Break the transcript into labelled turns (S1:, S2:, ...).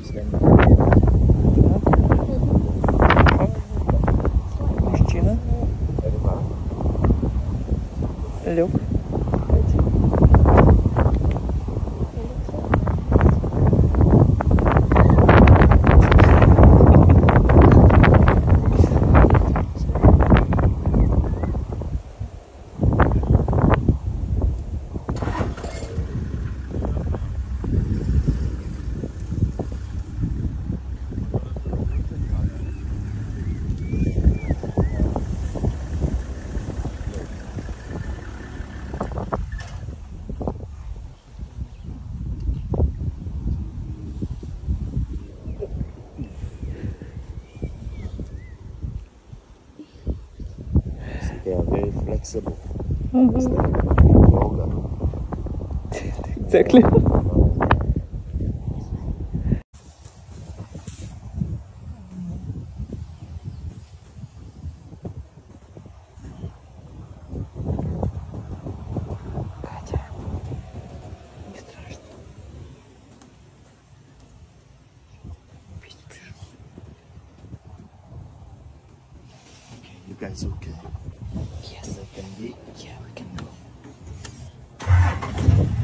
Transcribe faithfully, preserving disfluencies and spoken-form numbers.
S1: Мужчина. Люк.
S2: They are very flexible.
S1: Mm-hmm.
S2: It's like yoga.
S1: Exactly. Катя, не страшно. Пить пришел.
S2: You guys okay?
S1: Yes.
S2: They can be.
S1: Yeah, we can go.